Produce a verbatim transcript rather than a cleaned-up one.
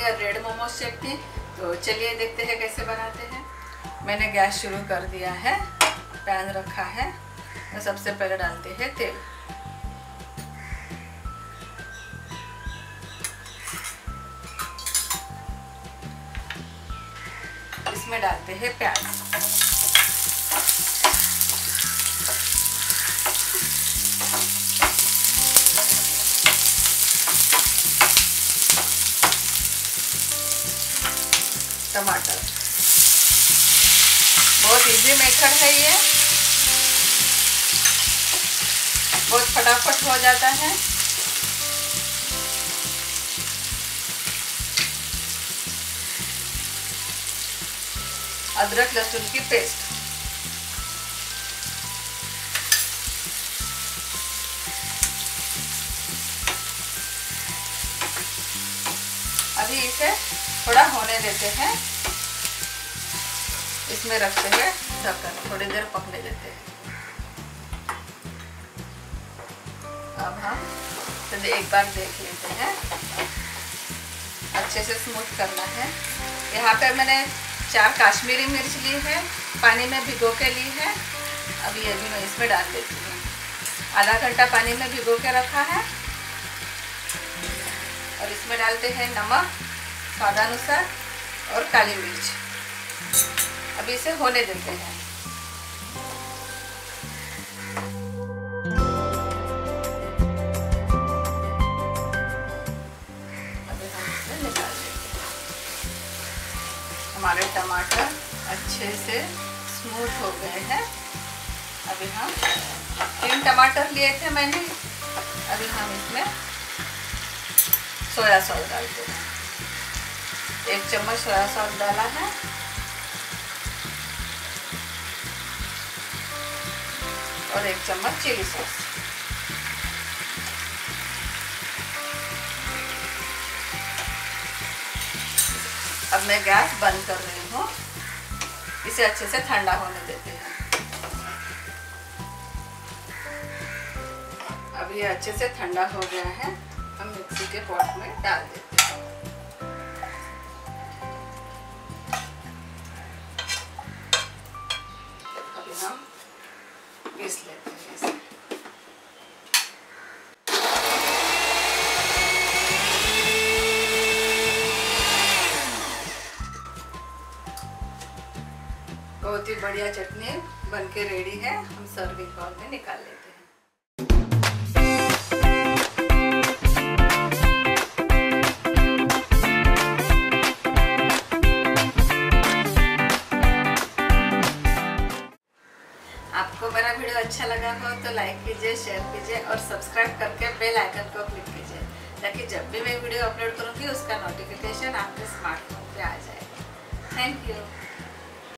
या रेड मोमोज चटनी। तो चलिए देखते हैं कैसे बनाते हैं। मैंने गैस शुरू कर दिया है, पैन रखा है और सबसे पहले डालते हैं तेल। इसमें डालते हैं प्याज। टमाटर, बहुत इजी मेथड है ये, बहुत फटाफट हो जाता है। अदरक लहसुन की पेस्ट, अभी इसे थोड़ा होने देते हैं। इसमें रखते हैं ढक्कन, थोड़ी देर पकने देते हैं। अब हम तो एक बार देख लेते हैं, अच्छे से स्मूथ करना है। यहाँ पे मैंने चार काश्मीरी मिर्च ली है, पानी में भिगो के ली है। अभी ये भी मैं इसमें डाल देती हूँ। आधा घंटा पानी में भिगो के रखा है। और इसमें डालते हैं नमक स्वादानुसार और काली मिर्च। अभी इसे होने देते हैं। अभी हम इसे निकाल देते हैं। हमारे टमाटर अच्छे से स्मूथ हो गए हैं। अभी हम तीन टमाटर लिए थे मैंने। अभी हम इसमें सोया सॉस डालते हैं। एक चम्मच सोया सॉस डाला है। और एक चम्मच चिली सॉस। अब मैं गैस बंद कर रही हूँ। इसे अच्छे से ठंडा होने देते हैं। अब ये अच्छे से ठंडा हो गया है। हम मिक्सी के पॉट में डाल देते हैं। अभी हम पीस लेते हैं इसे। बहुत ही बढ़िया चटनी बनके रेडी है। हम सर्विंग बाउल में निकाल लेते हैं। आपको मेरा वीडियो अच्छा लगा हो तो लाइक कीजिए, शेयर कीजिए और सब्सक्राइब करके बेल आइकन को क्लिक कीजिए, ताकि जब भी मैं वीडियो अपलोड करूँगी उसका नोटिफिकेशन आपके स्मार्टफोन पे आ जाए। Thank you.